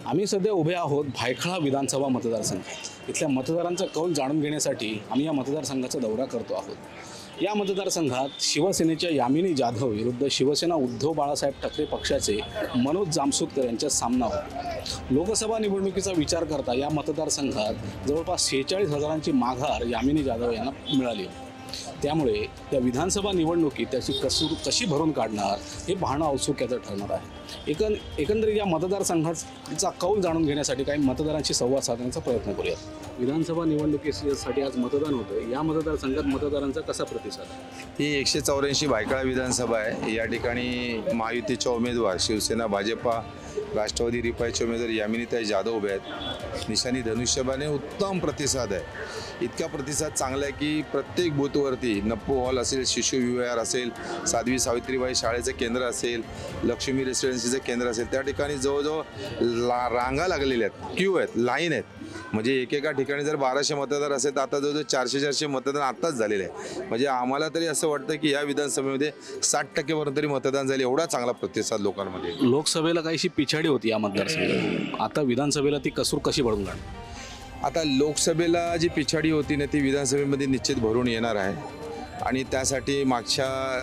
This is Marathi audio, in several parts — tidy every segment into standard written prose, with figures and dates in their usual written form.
आम्ही सध्या उभे आहोत भायखळा विधानसभा मतदारसंघात। इथल्या मतदारांचा कौल जाणून घेण्यासाठी आम्ही या मतदारसंघाचा दौरा करतो आहोत। या मतदारसंघात शिवसेनेच्या यामिनी जाधव विरुद्ध शिवसेना उद्धव बाळासाहेब ठाकरे पक्षाचे मनोज जामसुदकर यांच्यात सामना होता। लोकसभा निवडणुकीचा विचार करता या मतदारसंघात जवळपास 46,000ची माघार यामिनी जाधव यांना मिळाली। त्यामुळे या विधानसभा निवडणुकीत त्याची कशी भरून काढणार हे पाहणं औत्सुक्याचं ठरणार आहे। एकंदरीत या मतदारसंघाचा कौल जाणून घेण्यासाठी काही मतदारांशी संवाद साधण्याचा प्रयत्न करूया। विधानसभा निवडणुकीसाठी आज मतदान होतं। या मतदारसंघात मतदारांचा कसा प्रतिसाद आहे? ही 184 भायखळा विधानसभा आहे। या ठिकाणी महायुतीच्या उमेदवार शिवसेना, भाजपा, राष्ट्रवादी, रिपाईचे उमेदवार यामिनीताई जाधव उभे आहेत। निशाणी धनुष्यबाने उत्तम प्रतिसाद आहे। इतका प्रतिसाद चांगला आहे की प्रत्येक बूथवरती नप्पू हॉल असेल, शिशु विहार असेल, साध्वी सावित्रीबाई शाळेचं केंद्र असेल, लक्ष्मी रेसिडेन्सीचं केंद्र असेल, त्या ठिकाणी जवळजवळ रांगा लागलेल्या आहेत, क्यू आहेत, लाईन आहेत। म्हणजे एकेका ठिकाणी जर 1200 मतदार असेल तर आता जवळजवळ 400 मतदान आत्ताच झालेलं आहे। म्हणजे आम्हाला तरी असं वाटतं की या विधानसभेमध्ये 60% तरी मतदान झाले, एवढा चांगला प्रतिसाद लोकांमध्ये। लोकसभेला काहीशी पिछाडी होती या मतदारसंघात, आता विधानसभेला ती कशी भरून काढणार? आता लोकसभेला जी पिछाडी होती ना ती विधानसभेमध्ये निश्चित भरून येणार आहे आणि त्यासाठी मागच्या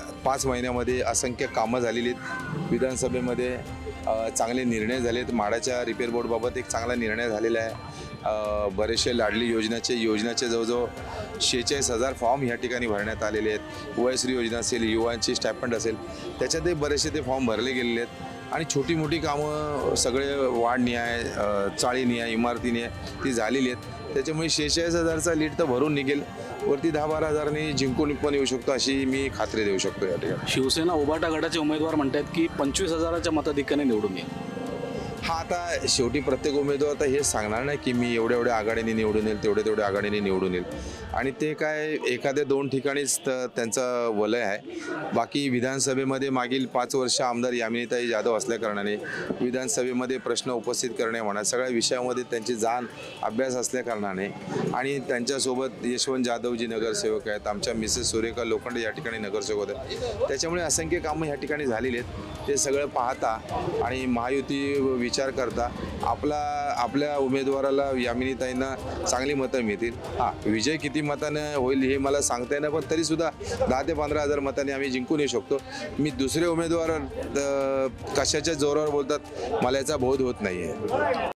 5 महिन्यामध्ये असंख्य कामं झालेली आहेत। विधानसभेमध्ये चांगले निर्णय झालेत। माडाच्या रिपेअर बोर्डबाबत एक चांगला निर्णय झालेला आहे। बरेचसे लाडली योजनाचे जवळजवळ 46,000 फॉर्म ह्या ठिकाणी भरण्यात आलेले आहेत। वयश्री योजना असेल, युवांची स्टायपंड असेल, त्याच्यातही बरेचसे ते फॉर्म भरले गेलेले आहेत आणि छोटी मोठी कामं सगळे वाढ न्याय, चाळी न्याय, इमारती न्याय ती झालेली आहेत। त्याच्यामुळे 46,000चा लीड तर भरून निघेल, वरती 10-12 हजारांनी जिंकून पण येऊ शकतो अशी मी खात्री देऊ शकतो। या ठिकाणी शिवसेना उभाटा गटाचे उमेदवार म्हणतात की 25,000च्या मताधिक्याने निवडून येईल। हा आता शेवटी प्रत्येक उमेदवार तर हेच सांगणार नाही की मी एवढ्या आघाडीने निवडून येईल, तेवढ्या आघाडीने निवडून येईल आणि ते काय एखाद्या 2 ठिकाणीच त्यांचं वलय आहे। बाकी विधानसभेमध्ये मागील 5 वर्ष आमदार यामिनीताई जाधव असल्याकारणाने विधानसभेमध्ये प्रश्न उपस्थित करणे म्हणा, सगळ्या विषयामध्ये त्यांची जाण अभ्यास असल्याकारणाने आणि त्यांच्यासोबत यशवंत जाधवजी नगरसेवक आहेत, आमच्या मिसेस सुरेखा लोखंडे या ठिकाणी नगरसेवक आहेत, त्याच्यामुळे असंख्य कामं ह्या ठिकाणी झालेली आहेत। ते सगळं पाहता आणि महायुती विचार करता आपल्या उमेदवाराला यामिनीताईंना चांगली मतं मिळतील। विजय किती मताने होईल हे मला सांगता येणार, पण तरीसुद्धा 10 ते 15 हजार मतांनी आम्ही जिंकून येऊ शकतो। मी दुसरे उमेदवार कशाच्या जोरावर बोलतात मला याचा बोध होत नाही आहे।